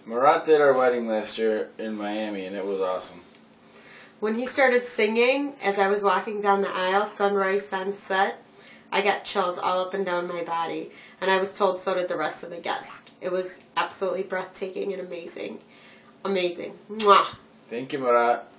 Marat did our wedding last year in Miami, and it was awesome. When he started singing, as I was walking down the aisle, Sunrise, Sunset, I got chills all up and down my body. And I was told so did the rest of the guests. It was absolutely breathtaking and amazing. Amazing. Mwah! Thank you, Marat.